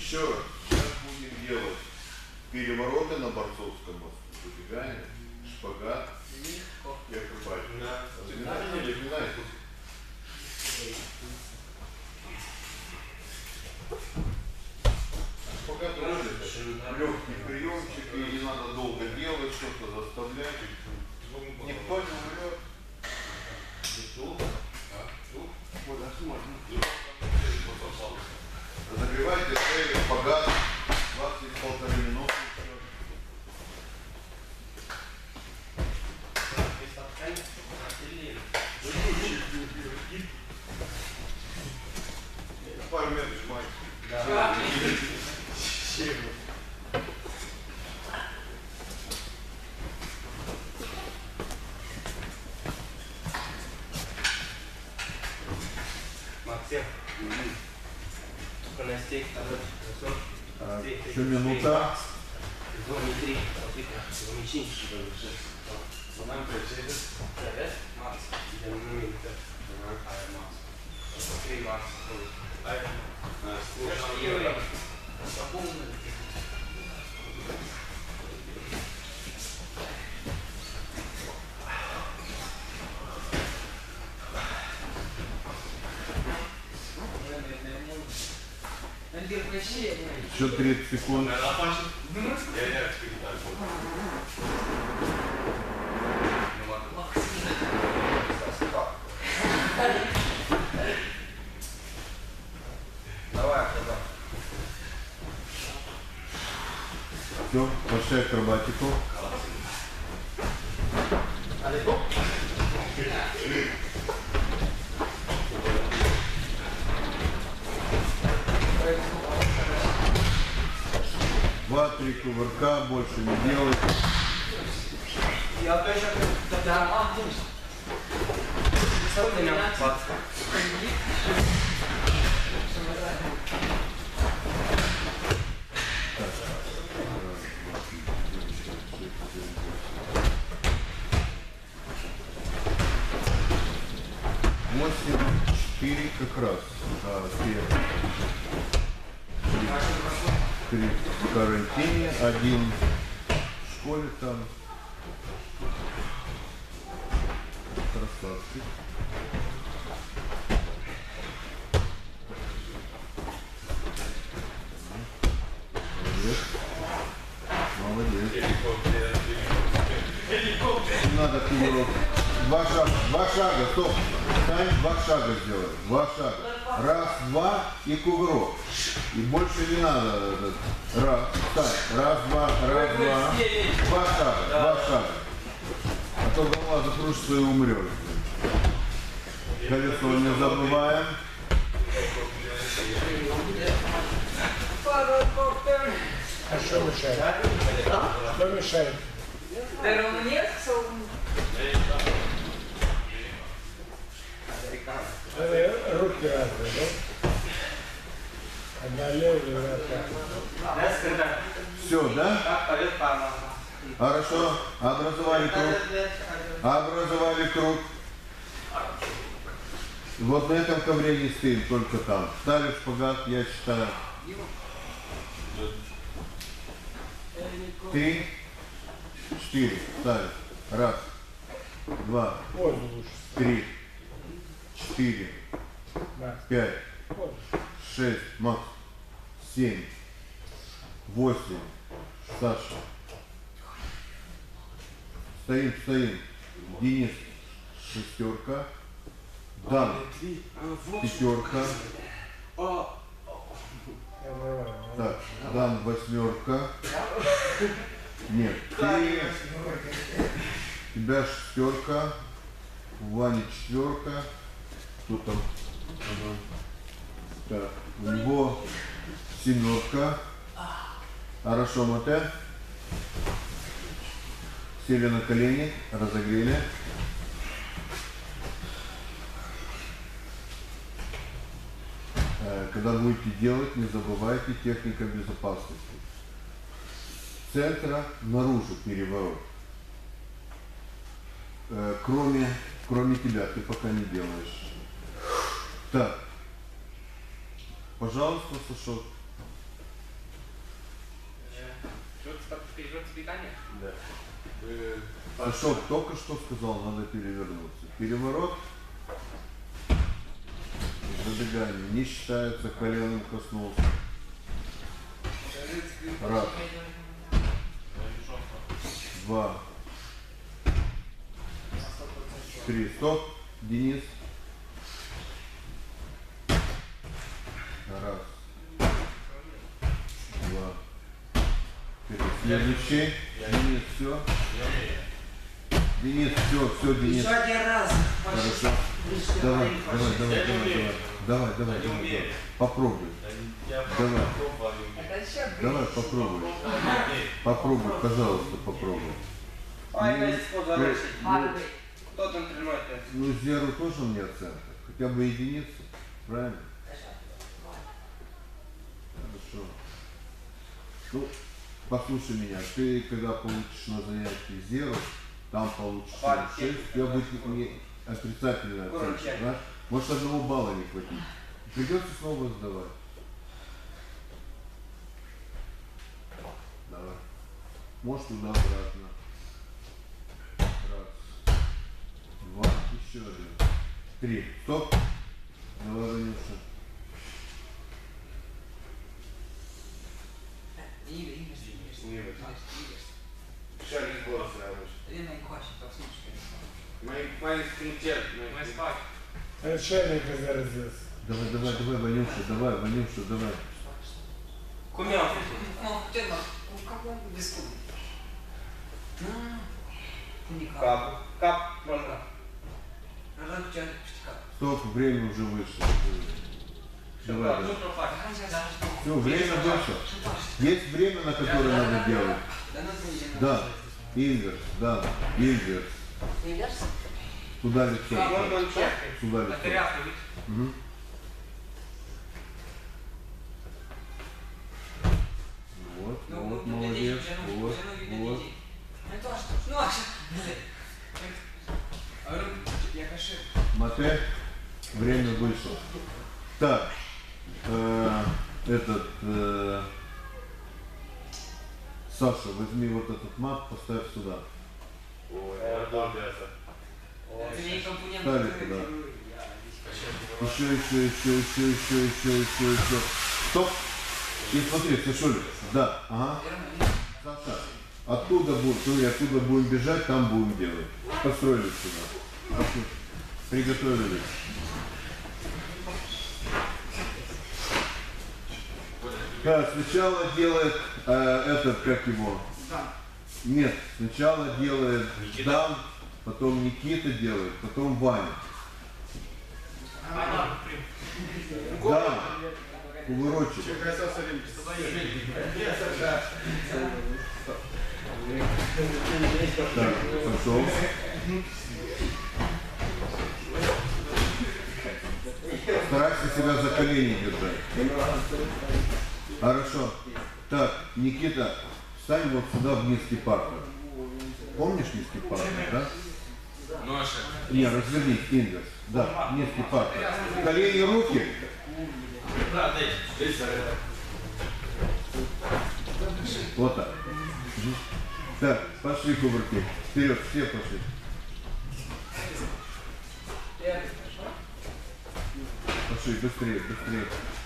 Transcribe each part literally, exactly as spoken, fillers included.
Еще раз. Сейчас будем делать перевороты на борцовском мосту. Выбегание, шпагат и акробатика. Разминайте, разминайте. Шпагат это легкий приемчик, и не надо долго делать, что-то заставлять. Никто не умрет. Разогревайте шею, шпагат, двадцать полторы минуты. Пару минут сжимайте. Да. Максим. Только на стейк, а еще минута. Зоне три, замещение. Нам причем. Evet, Max. Yanına gitti. Hayır, Max. Okey, Max. Hayır. Слушай, еще тридцать секунд. Давай, давай. Все, пошли акробатику. Два-три кувырка, больше не делать. Я тоже тогда восемь, четыре как раз. А, три в карантине, один в школе там. Красавчик. Молодец. Молодец. Не надо кувырок. Два шага, два шага, стоп. Встань, два шага сделай. Два шага. Раз, два и кувырок. И больше не надо. Раз, встань. Раз, два, раз, два. Два шага, два шага. А то голова закружится и умрет. Колесо не забываем. А что мешает? А? Что мешает? Руки разные, да? Одна левая, другая правая. Все, да? Хорошо. Образовали круг. Образовали круг. Вот на этом ковре не стоим, только там. Ставишь шпагат, я считаю. Три, четыре. Ставишь. Раз, два, три, четыре, пять, шесть, Макс, семь, восемь. Саша. Стоим, стоим. Денис, шестерка. Дан, пятерка. Так, Дан, восьмерка. Нет, ты, тебя шестерка. Ваня четверка. Кто там? Ага. Так, у него семерка. Хорошо, Мате. Сели на колени, разогрели. Когда будете делать, не забывайте техника безопасности. С центра наружу переворот. Кроме, кроме тебя, ты пока не делаешь. Так. Пожалуйста, Сашок. перевернуть питание? Да. Сашок только что сказал, надо перевернуться. Переворот, забегание не считается, коленом коснулся. Раз. Два. Три. Стоп. Денис. Раз. Два. Три. Следующий. Денис, все. Денис, все, все, Денис. Еще один раз. Хорошо. Давай, давай, давай, давай, давай, давай, давай. Попробуй. Давай. Давай, попробуй. Попробуй, пожалуйста, попробуй. Ой, Ну, Настя, поза ну, решить. ну, Кто там тренирует? Ну, зеру тоже мне оценка. Хотя бы единицу. Правильно? Хорошо. Ну, послушай меня. Ты, когда получишь на занятии зеру, там получишь шесть, у тебя будет не отрицательная оценка. Да? Может, одного балла не хватит. Придется снова сдавать. Давай. Может, туда-обратно. Раз. Два. Еще один. Три. Стоп. Давай, Ванюша. Игорь, Игорь, Игорь, Игорь. Шарик голос рабочий. Лена и Квачи, послушай. Мои скринчат, мои спать. Начальника заразился. Давай, давай, давай, Ванюша, давай, Ванюша, давай. Кумян. Ну, хотя бы, ну, как он без куми. Ну, ты не кап. Кап. Кап. Можно. Надо у тебя кап. Стоп, время уже вышло. Давай, давай. Все, время вышло. Есть время, на которое надо делать. Да, инверс, да, инверс. Инверс? Туда лицо. Можно чек. Туда лицо. Угу. Вот, Ну, вот, ну, молодец. глядите, Вот, ну, вот. глядите. Ну, то, что, ну, а что? А говорю, я каши. Матэ, время вышло. Так, э, этот, э, Саша, возьми вот этот мат, поставь сюда. Это не компонент. Ставь туда. Еще, еще, еще, еще, еще, еще, еще, еще. Стоп. И смотри, Сашуля. Да, ага. Саша, оттуда будем, смотри, оттуда будем бежать, там будем делать. Построились сюда. Оттуда. Приготовились. Так, сначала делает э, этот, как его? Нет, сначала делает Дан, потом Никита делает, потом Ваня. Да, кувырочек. Так, пошел. Старайся себя за колени держать. Хорошо. Так, Никита, встань вот сюда в низкий партер. Помнишь низкий партер, да? Не, развернись, инверс. Да, низкий партер. Колени, руки. Вот так. Так, пошли кувырки. Вперед, все пошли. Пошли, быстрее, быстрее.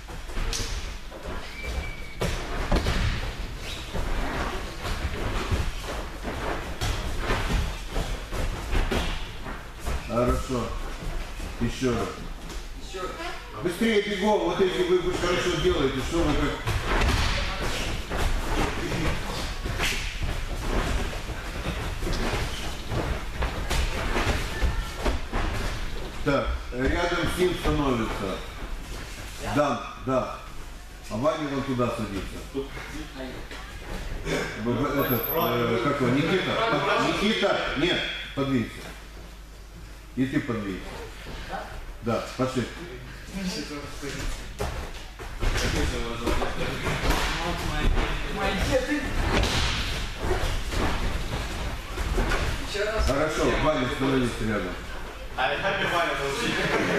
Хорошо. Еще раз. Еще раз. Быстрее бегом. Вот эти вы, вы хорошо делаете. Что вы как... Так, рядом с ним становится. Дан, да. А Ваня вон туда садится. Этот, э, как его, Никита? Никита, нет, подвинься. И ты подвинься. Да, пошли. Хорошо, Ваня, становись рядом. А я так и Ваня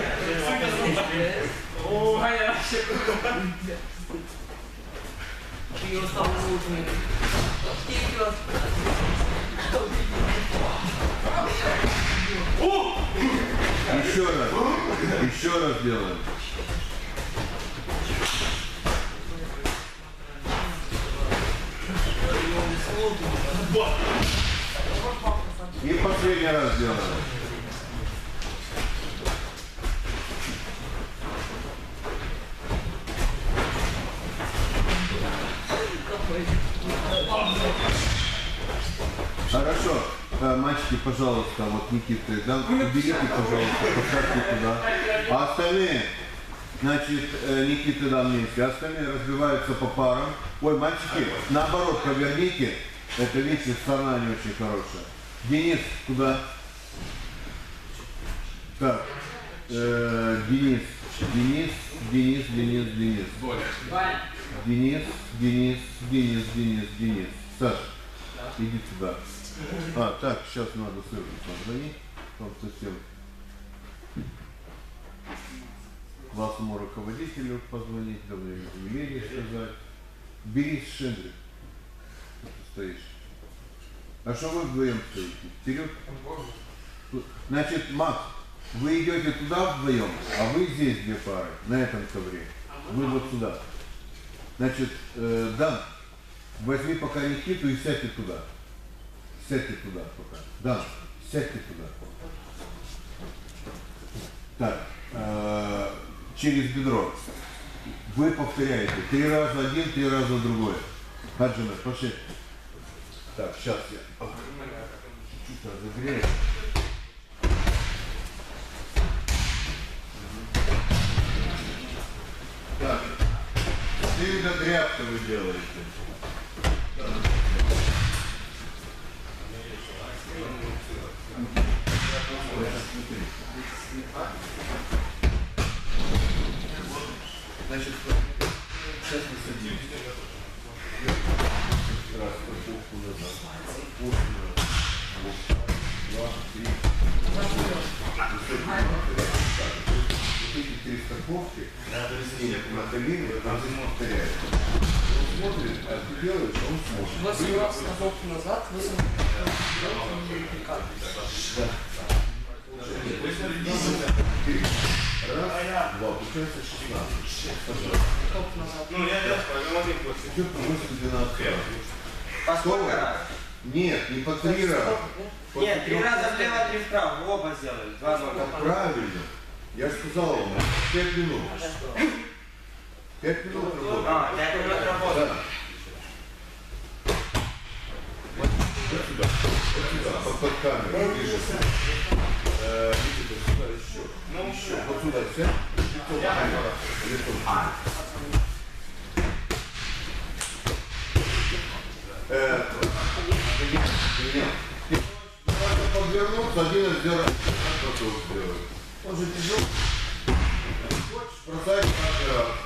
получил. О, Ваня вообще. Ее стал лучше. Еще раз. Еще раз делаем. И последний раз делаем. Хорошо. Э, Мальчики, пожалуйста, вот Никита, да, уберите, пожалуйста, поставьте туда. А остальные, значит, э, Никита да вместе, остальные разбиваются по парам. Ой, мальчики, наоборот, поверните. Это, видите, сторона не очень хорошая. Денис, туда. Так, э, Денис, Денис, Денис, Денис, Денис. Денис, Денис, Денис, Денис, Денис. Саша, иди туда. А, так, сейчас надо сырку позвонить. Он совсем классному руководителю позвонить, давно Емельяне сказать. Бери Шендрик. Ты стоишь. А что вы вдвоем стоите? Вперед? Значит, Макс, вы идете туда вдвоем, а вы здесь две пары, на этом ковре. Вы вот сюда. Значит, э, Дан, возьми пока Никиту и сядьте туда. Сядьте туда пока. Дан, сядьте туда. Так, э, через бедро. Вы повторяете. Три раза один, три раза другое. Хаджина, пошли. Так, сейчас я чуть-чуть разогрею. Так, ты видно тряпка вы делаете. Значит, сейчас мы садимся. Раз, пупку назад. Пупку назад. Два, три. Вот эти три страховки, на колени, нам здесь повторяют. Он смотрит, а ты делаешь, он смотрит. восемь раз страховку назад, восемь раз. Да. Раз, два, получается шестнадцать. Ну, я сейчас поговорим после. Идет по восемь двенадцать. По сколько раз? Нет, не по три раза. Нет, три раза влево, три вправо. Вы оба сделали. Два нога. Правильно. Я же сказал вам, пять минут. Пять минут работы. А, пять минут работы. Да. Вот сюда, вот сюда, под, под камеру, ближе. Э, Никита, сюда еще. Ну, еще. Вот сюда сядь. Лицо в камеру. Лицо в камеру. Э, Ты можешь подвернуться, один из сделать. Как это сделать? Он же тяжелый. Хочешь, бросай каждый раз.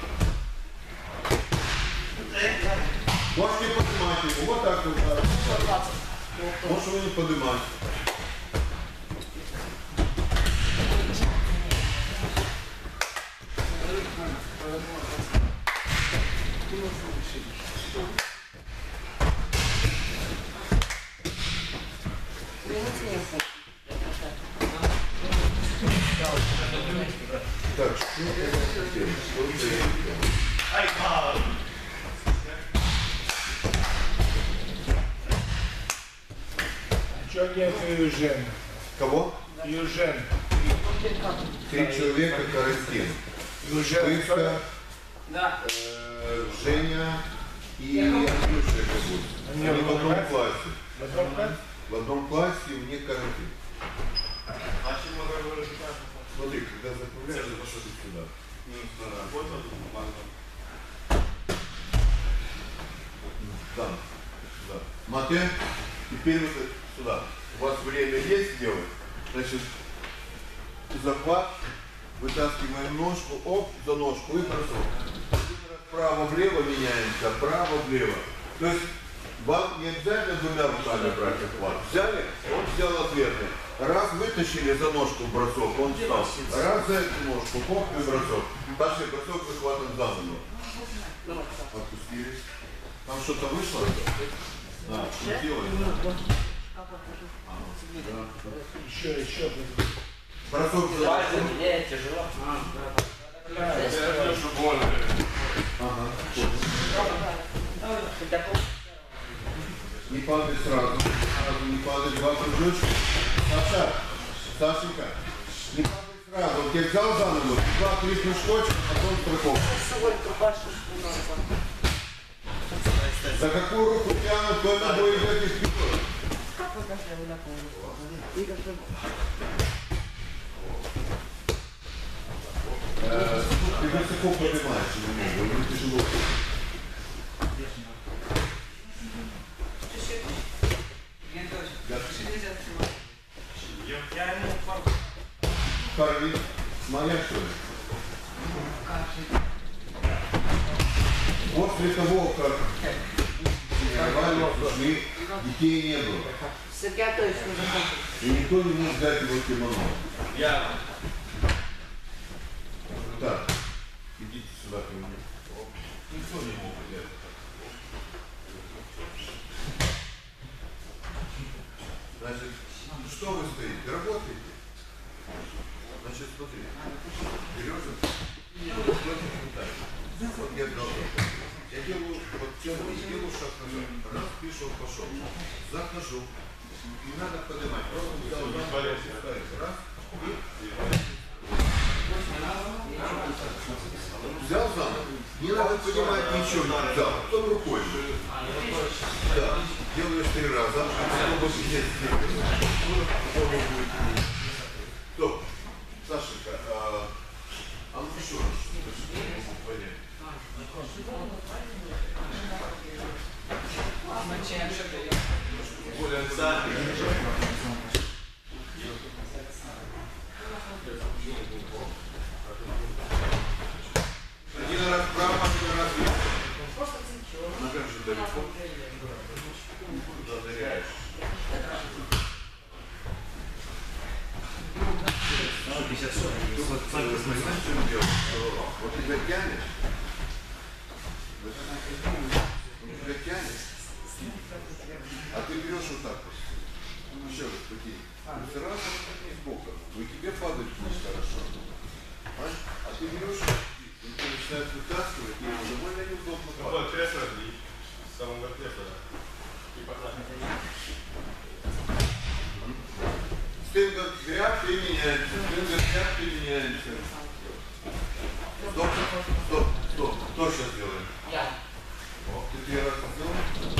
Можешь не поднимать его. Вот так вот. Можешь его не поднимать. Так, что это делать? Что это делать? Чего нет Южен? Кого? Южен. Три человека карантин. Южен. Пышка, Да. э, Женя и Андрюша Кабут. Они Они в в одном одном классе. Потом как? В одном классе у них карантин. Смотри, когда заправляешь, пошел сюда. Да, да. Мате, теперь вот сюда. У вас время есть делать? Значит, захват, вытаскиваем ножку, оп, за ножку и бросок. Вправо-влево меняемся, вправо-влево. То есть вам не обязательно двумя руками брать захват. Взяли, он взял ответный. Раз вытащили за ножку в бросок, он встал. Раз за эту ножку, хоп, и бросок. Дальше бросок захватом за ногу. Отпустились. Там что-то вышло? А, что делать? Еще, еще. Бросок за... Пальцем не тяжело. Ага. Не падай сразу. Сразу не падай. Два кружочка. Саша, Сашенька, не падай сразу. Он тебя взял за ногу, два-три кружочка, потом страховка. За какую руку тянут, то на бой идет и вперед. Э, Ты высоко поднимаешь его ногу, ему тяжело. Карли, моя что ли? После того, как тренировали, ушли, детей не было. И никто не мог дать его кимоно. Я. Так, идите сюда ко мне. Никто не мог взять. Значит, ну что вы стоите? Работаете? Значит, смотри. Берешь и вот так. Вот я делаю. Я делаю вот тему и делаю шаг назад. Раз, пишу, пошел. Захожу. Не надо поднимать. Просто взял раз. Взял за ногу. Не надо поднимать ничего. Да, потом рукой. Да. Делаешь три раза. Стоп. Сашенька, а, а ну еще раз. Более один раз вправо, один раз вверх. Нога же далеко. Куда ныряешь? Вот тебя тянешь. Он тебя тянет. А ты берешь вот так вот. Еще раз такие. Сразу сбоку. И тебе падает вниз хорошо. А ты берешь, он тебя начинает вытаскивать, и ему довольно неудобно падать. Вот кресло и с самого кресла, да. И пока. Стенка грязь переменяется, стенка грязь переменяется. Стоп, стоп, стоп. Кто сейчас делает? Я. О, ты три раза сделал?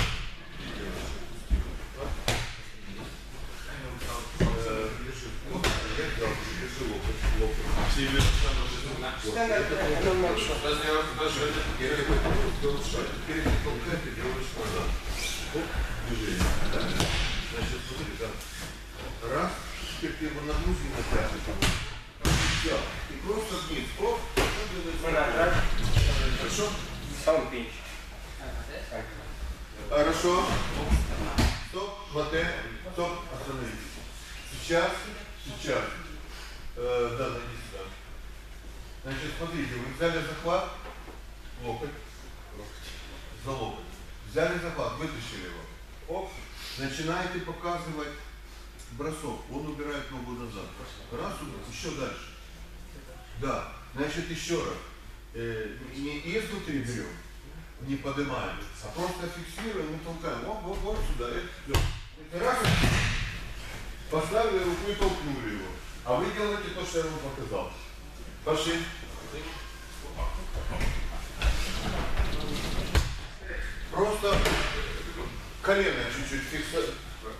Я делал, держи локоть, локоть. Себе Я тебе делаю шаг. Теперь ты толкаешь и делаешь назад. Оп, движение. Значит, смотри, да. Раз. Теперь ты его нагрузил на пятку. Все. И просто вниз. Оп. Хорошо? Сам пинч. Хорошо. Стоп. Хватай. Стоп. Остановись. Сейчас. Сейчас. Э, да, найди сюда. Значит, смотрите, вы взяли захват. Локоть. За локоть. Взяли захват, вытащили его. Оп. Начинаете показывать бросок. Он убирает ногу назад. Раз, еще дальше. Да. Значит, еще раз. Э, не изнутри берем, не поднимаем, а просто фиксируем и толкаем. Вот, вот, вот сюда. Это раз. Поставили руку и толкнули его. А вы делаете то, что я вам показал. Пошли. Просто колено чуть-чуть фиксируем.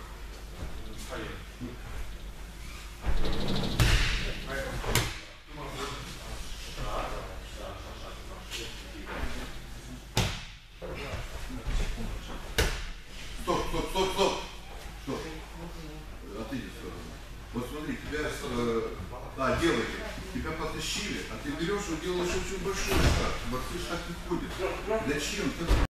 Стоп, стоп, стоп, стоп. Стоп. Отойди в сторону. Вот смотри, тебя, э, а, делайте. Тебя потащили, а ты берешь и делаешь очень большой шаг. Борцы шаг не ходит. Зачем?